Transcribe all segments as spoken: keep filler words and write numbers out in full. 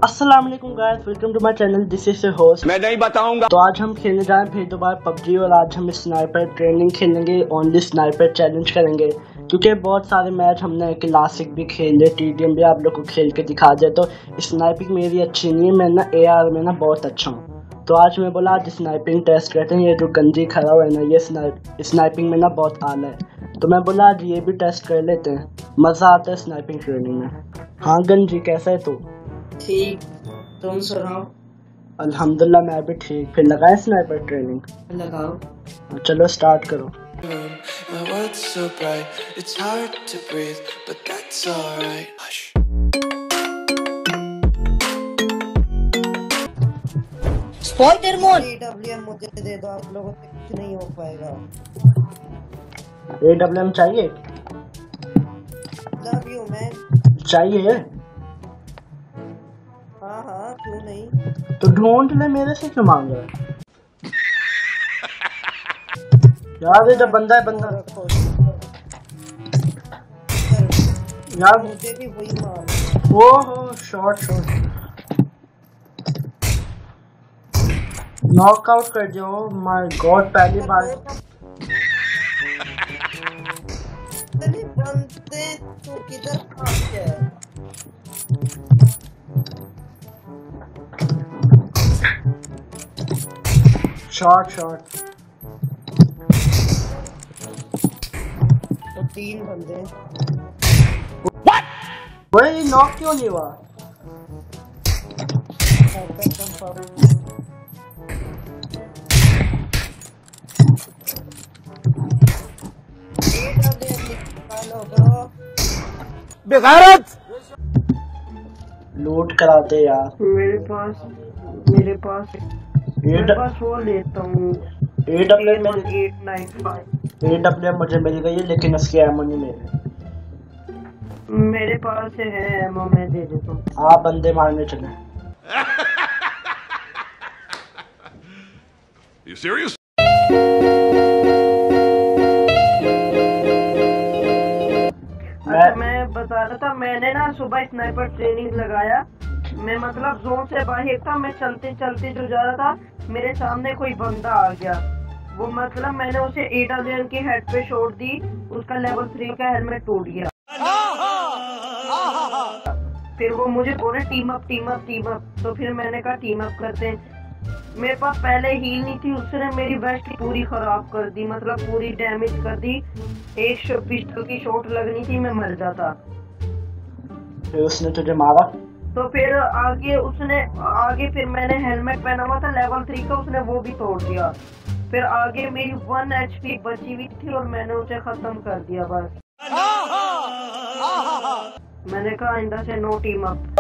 अस्सलाम वालेकुम guys, welcome to my channel. This is your host. मैं नहीं बताऊंगा। तो आज हम खेलने जा रहे हैं फिर दोबारा पबजी और आज हम स्नाइपर ट्रेनिंग खेलेंगे, ओनली स्नाइपर चैलेंज करेंगे क्योंकि बहुत सारे मैच हमने क्लासिक भी खेले, टीडीएम भी आप लोग को खेल के दिखा दिया। तो स्नाइपिंग मेरी अच्छी नहीं है, मैं ना एआर में ना बहुत अच्छा हूँ। तो आज मैं बोला आज स्नाइपिंग टेस्ट करते हैं। ये जो गंजी खड़ा हुआ है ना, ये स्नाइप स्नाइपिंग में ना बहुत आला है। तो मैं बोला आज ये भी टेस्ट कर लेते हैं, मज़ा आता है स्नाइपिंग ट्रेनिंग में। हाँ गंजी, कैसा है तू? ठीक, तुम सुनाओ। अल्हम्दुलिल्लाह मैं भी ठीक। फिर लगाए स्नाइपर ट्रेनिंग? लगाओ। चलो स्टार्ट करो। स्पॉइलर मोड एडब्ल्यूएम मुझे दे दो, आप लोगों से कुछ नहीं हो पाएगा। एडब्ल्यूएम चाहिए? Love you man. चाहिए? हाँ हाँ, क्यों नहीं। तो ढूंढ ले, मेरे से क्यों मांग रहा है यार? ये जब बंदा है बंदा यार, मुझे भी वही मार। वो हो शॉट शॉट नॉकआउट कर दिया। ओह माय गॉड, पहली बार। अरे बंदे तो किधर भाग गया? शॉट शॉट तो तीन बंदे। वही नॉक क्यों नहीं हुआ? बेगारत लूट कराते यार। मेरे पास मेरे पास मेरे पास वो लेता हूँ। AWM eight nine five AWM मुझे मिल गई है, लेकिन उसकी एमो नहीं मिली। मेरे पास है एमो, मैं दे देता हूँ। आप बंदे मारने चले। You serious? अच्छा, मैं बता रहा था, मैंने ना सुबह स्नाइपर ट्रेनिंग लगाया। मैं मतलब जोन से बाहर था, मैं चलते चलते जो जा रहा था, मेरे सामने कोई बंदा आ गया। वो मतलब मैंने उसे एडब्ल्यूएम की हेड पे शॉट दी, उसका लेवल थ्री का हेलमेट टूट गया। फिर वो मुझे बोले team up team up team up. तो फिर मैंने कहा टीम अप करते हैं। मेरे पास पहले हील नहीं थी, उसने मेरी वेस्ट पूरी खराब कर दी, मतलब पूरी डैमेज कर दी। एक पिस्टल की शॉट लगनी थी, मैं मर जाता। फिर उसने तुझे मारा? तो फिर आगे उसने आगे फिर मैंने हेलमेट पहना हुआ था लेवल थ्री का, उसने वो भी तोड़ दिया। फिर आगे मेरी वन एचपी बची हुई थी और मैंने उसे खत्म कर दिया बस। मैंने कहा इंदा से नो टीम अप।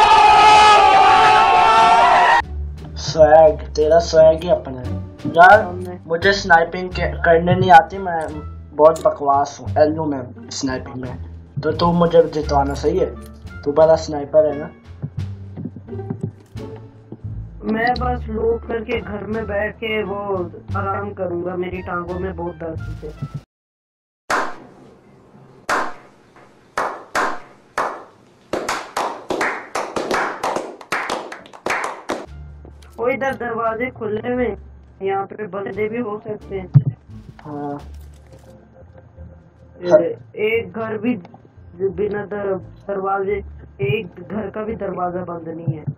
स्वैग, तेरा स्वैग ही अपना है यार। मुझे स्नाइपिंग करने नहीं आती, मैं बहुत बकवास हूँ एलयू में स्नाइपिंग में। तो तू मुझे जितवाना सही है, तू बड़ा स्नाइपर है ना। मैं बस लूट करके घर में बैठ के वो आराम करूंगा, मेरी टांगों में बहुत दर्द है। वो इधर दरवाजे खुले हुए, यहाँ पे बंदे भी हो सकते हैं। हाँ। एक घर भी बिना दर, दरवाजे एक घर का भी दरवाजा बंद नहीं है।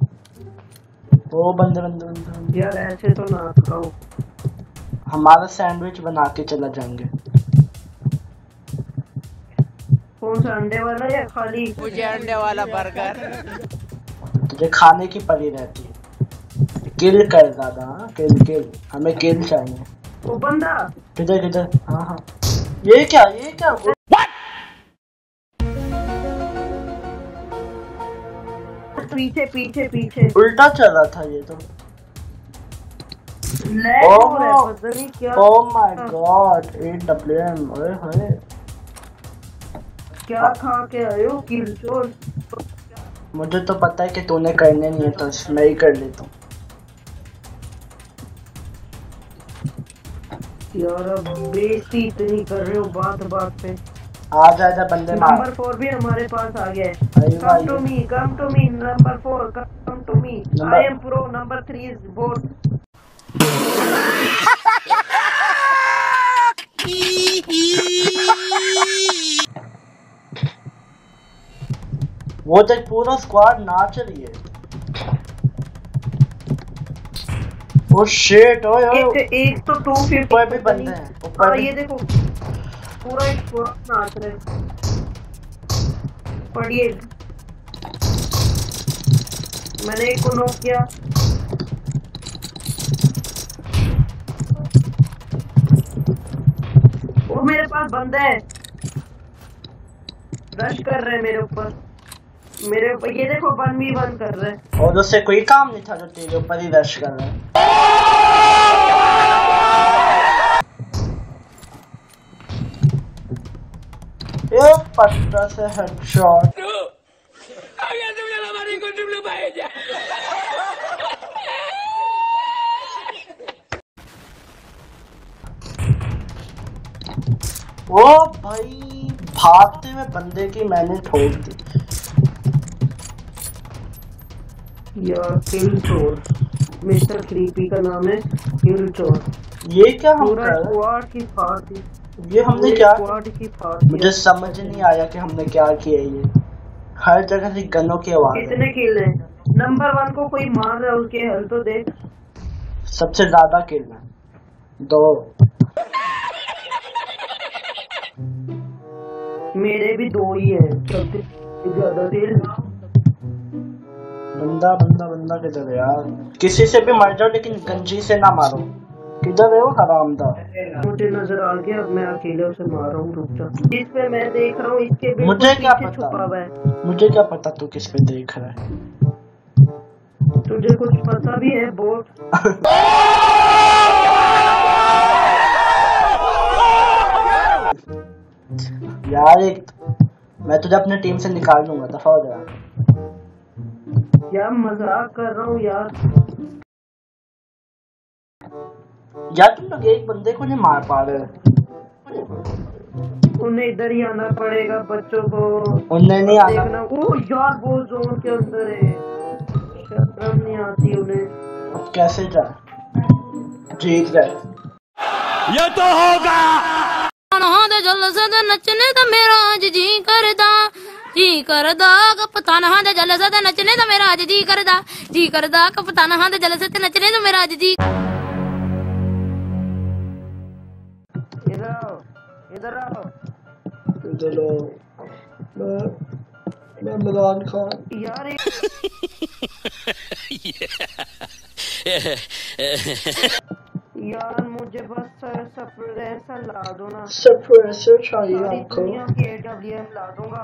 वो बंदे बंदे बंदे यार ऐसे तो ना खाओ। हमारा सैंडविच बना के चला जाएंगे। कौन सा, अंडे वाला या खाली? मुझे अंडे वाला बर्गर। तुझे खाने की पड़ी रहती है। किल कर दादा, किल किल, हमें किल चाहिए। वो बंदा किधर किधर? हाँ हाँ, ये क्या ये क्या? पीछे पीछे पीछे उल्टा चल रहा था ये तो। ओह माय गॉड, एडब्ल्यूएम, ओए होए। क्या खा के आए हो किल चोर? मुझे तो पता है कि तूने करने नहीं है, तो मैं ही कर लेता हूँ। यार अब बेइज्जती इतनी कर रहे हो बात बात पे। आ जा जा बंदे मार। नंबर फोर भी हमारे पास आ गया है। अरे कम भाई to me, come to me, number four, come to me. I am pro, number three is bot. वो तक पूरा स्क्वाड नाच रही है। ओ शिट, ओए ओए एक एक तो टू फिफ्टी ऊपर भी बंदे हैं, ऊपर हाँ, भी। ये देखो पूरा एक स्क्वाड नाच रहे हैं। पढ़िए, मैंने एक को नॉक किया। वो मेरे पास बंदा है, रश कर रहे हैं मेरे ऊपर, मेरे ऊपर। ये देखो वन वी वन कर रहे हैं। और उससे कोई काम नहीं था जो तेरे ऊपर ही रश कर रहा है। ये पत्ता से हेडशॉट। ओ भाई, भागते हुए बंदे की मैंने ठोक दी। यार किल चोर, मिस्टर थ्रीपी का नाम है, किल चोर। ये क्या हम पूरा कर रहे स्क्वाड की फाड़ दी, हैं? ये हमने पूरे क्या, स्क्वाड की फाड़ दी। मुझे समझ नहीं आया कि हमने क्या किया। ये हर जगह से गनों की आवाज है। कितने किल हैं? नंबर वन को कोई मार रहा है, उसके हेल्थ तो देख। सबसे ज्यादा किल है दो। मेरे भी दो ही है, सबसे ज्यादा किल। बंदा बंदा बंदा किधर है यार? किसी से भी मर जाओ लेकिन गंजी से ना मारो। किधर है वो हरामदा? मुझे नजर आ गया, अब मैं अकेले उसे मार रहा हूँ। रुक जा, इस पे मैं देख रहा हूँ, इसके बिल्कुल मुझे क्या पीछे पता? छुपा हुआ है। मुझे क्या पता तू किस पे देख रहा है? तुझे कुछ पता भी है बोट? यार एक, मैं तुझे अपने टीम से निकाल दूंगा, दफा हो जा। यार मजाक कर रहा हूँ यार। यार तुम लोग एक बंदे को नहीं मार पा रहे। उन्हें इधर ही आना पड़ेगा, बच्चों को उन्हें नहीं आना। देखना। ओ यार वो जोन के अंदर है, शर्म नहीं आती उन्हें। अब कैसे जाए? जीत गए। ये तो होगा। जलसे ते नचने ते मेरा अज जी करदा, जी करदा कप्तान हां दे जलसे ते नचने ते मेरा अज जी करदा, जी करदा कप्तान हां दे जलसे ते नचने ते मेरा अज जी। इधर आओ, इधर आओ। चलो मैं मैं इमरान खान। यार यार मुझे बस सप्रेसर ला दो ना। सप्रेसर चाहिए सारी आपको? दुनिया की ए डब्ल्यू एम ला दूंगा।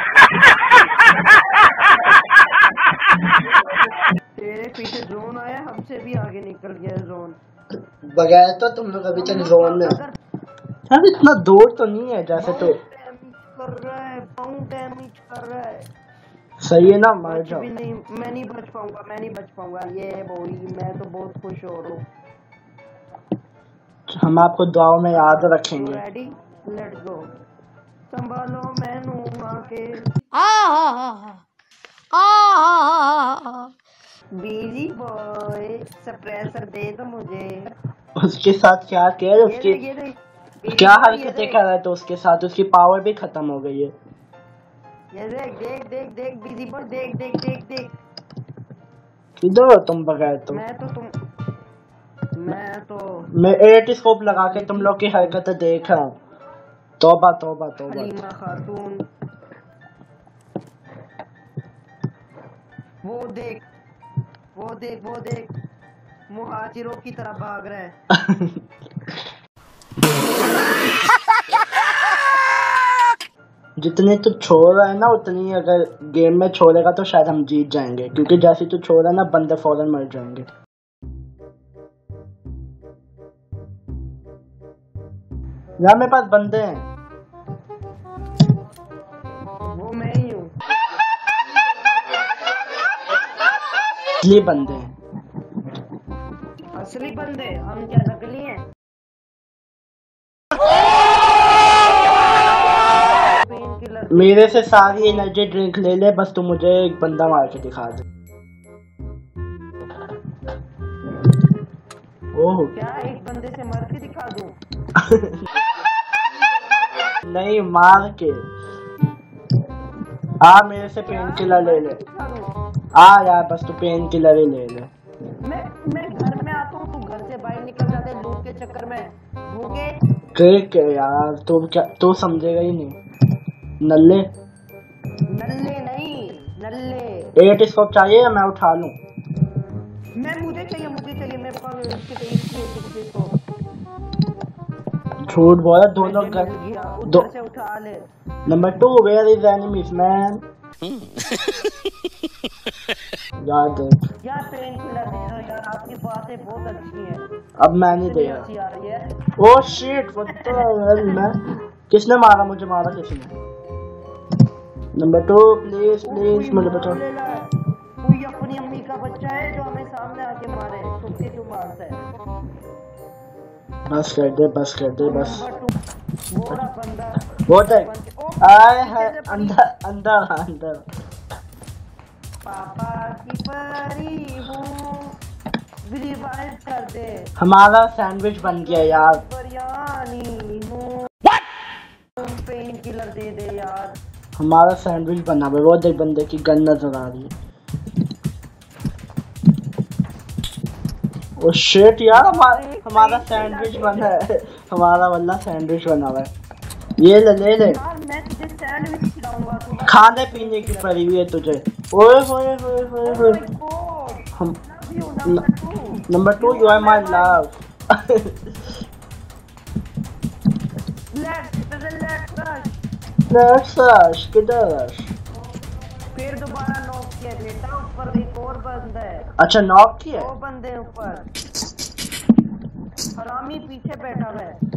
तेरे पीछे जोन आया, हमसे भी आगे निकल गया जोन। बगैर तो तुम लोग अभी तक जोन में। यार इतना दूर तो नहीं है जैसे तो। कर रहा है, बहुत डैमेज कर रहा है। सही है ना, मर बच जाओ। भी नहीं, मैं नहीं बच पाऊंगा, मैं नहीं बच पाऊंगा। ये बोली, मैं तो बहुत खुश हो रहा हूँ। हम आपको दुआओं में याद रखेंगे। Ready, let's go. संभालो मैनू आके, आ हा हा आ बिजी बॉय सप्रेसर दे दो मुझे। उसके साथ क्या किया? ये उसकी देख, ये देख, क्या ये हरकतें देख, कर रहा है? तो उसके साथ उसकी पावर भी खत्म हो गई है। ये देख देख देख देख बिजी बॉय, देख देख देख देख। किधर हो तुम बगैर तो? मैं तो तुम मैं तो मैं एट स्कोप लगा के तुम लोग की हरकतें देख रहा हूँ। तौबा तौबा तौबा। हलीमा खातून, वो देख वो देख वो देख, मुहाजिरों की तरह भाग रहा है। जितने तू छोड़ रहा है ना, उतनी अगर गेम में छोड़ेगा तो शायद हम जीत जाएंगे, क्योंकि जैसे तू छोड़ रहा है ना, बंदे फौरन मर जाएंगे। यार मेरे पास बंदे हैं। वो मैं ही हूँ। असली बंदे हैं। असली बंदे? हम क्या नकली हैं? मेरे से सारी एनर्जी ड्रिंक ले ले, बस तू मुझे एक बंदा मार के दिखा दे। ओह क्या एक बंदे से मार के दिखा दूं? नहीं, मार के आ, मेरे से पेन किलर ले ले। आ यार, बस तू पेन किलर ही ले ले। मैं मैं घर में आता हूँ, तू घर से बाहर निकल जाते लूट के चक्कर में। भूखे ठीक है यार, तू क्या तू समझेगा ही नहीं। नल्ले नल्ले नहीं, नल्ले। एट स्कोप चाहिए या मैं उठा लूं? मैं मुझे चाहिए, मुझे चाहिए, मेरे पास इसके चाहिए, इसके इसको। झूठ बोला, दोनों कर दो। से उठा ले। Number two, where is enemies man? यार देख यार पेन किलर दे दो यार, आपकी बातें बहुत अच्छी है। अब मैं नहीं दे अच्छी आ रही है। ओ शिट, व्हाट द मैं किसने मारा मुझे? मारा किसने? नंबर टू, प्लीज प्लीज मुझे बचाओ। कोई अपनी अम्मी का बच्चा है जो हमें सामने आके मारे, तुझे क्यों मारता है? बस कर दे, बस कर दे, बस। वो रहा बंदा, वो देख, आए है अंदर अंदर अंदर। पापा की परी हूँ, रिवाइव कर दे। हमारा सैंडविच बन गया यार। बिरयानी हूँ, पेन किलर दे दे यार। हमारा सैंडविच बना हुआ है। वो देख, बंदे की गन नजर आ रही है। ओ शिट यार, हमारा हमारा सैंडविच बना है। हमारा वाला सैंडविच बना हुआ है। ये ले ले ले। यार मैं तुझे सैंडविच खिलाऊंगा, तू खाने पीने की पड़ी हुई है तुझे। ओए होए होए होए होए। हम number two, you are my love. Let's rush, किधर रश? फिर दोबारा नॉक किया बेटा, ऊपर एक और बंदा है। अच्छा, नॉक किया? दो बंदे ऊपर, हरामी पीछे बैठा हुआ है।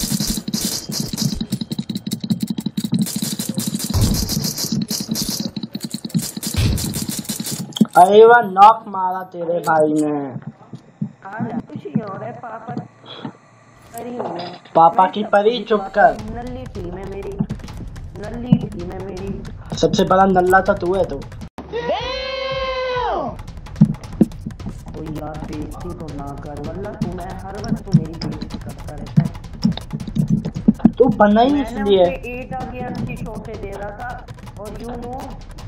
अरे वाह, नॉक मारा तेरे भाई ने। खुशी हो रहा है, पापा परी हूँ मैं। पापा की परी, चुप कर। नल्ली टीम है मेरी, नल्ली टीम है मेरी। सबसे बड़ा नल्ला था तू है तो। ओ यार बेइज्जती तो ना कर, वल्ला तू मैं हर वक्त तू मेरी बेइज्जती करता रहता है। तू बना ही इसलिए। एट आ गया, अच्छी शॉट दे रहा था और यू नो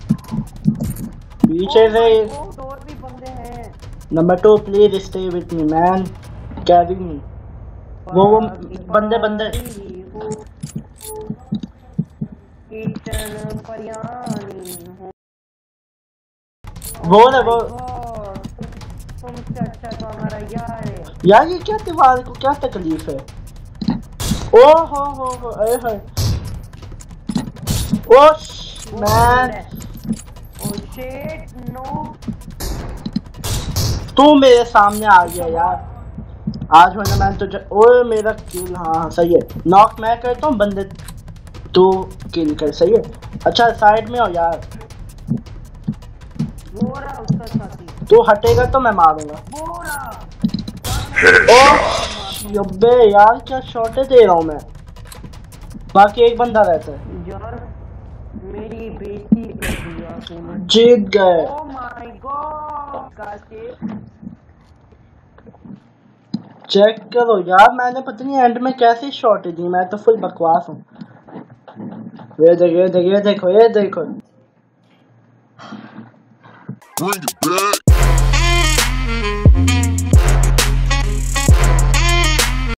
पीछे से और भी बंदे हैं। Number two, please stay with me man, carry me. वो वो बंदे बंदे वो है वो। तुमसे अच्छा तो हमारा यार है। यार ये क्या, दीवार को क्या तकलीफ है? ओ हो हो हो, अरे हाय। Oh man, oh shit, no. तू मेरे सामने आ गया यार। आज होने मैंने तुझे। ओए मेरा किल, हाँ सही है। नॉक मैं करता हूँ, बंदे तू किल कर, सही है। अच्छा साइड में हो यार। वो रहा उसका साथी। तू हटेगा तो मैं मारूंगा। वो रहा। ओ यब्बे यार, क्या शॉटे दे रहा हूँ मैं। बाकी एक बंदा रहता है यार, मेरी बेइज्जती कर दिया तूने। जीत गए। Oh my god, Kashif check करो यार, मैंने पता नहीं एंड में कैसी शॉट दी। मैं तो फुल बकवास हूँ। ये देखो ये देखो ये देखो ये देखो। Bring it back.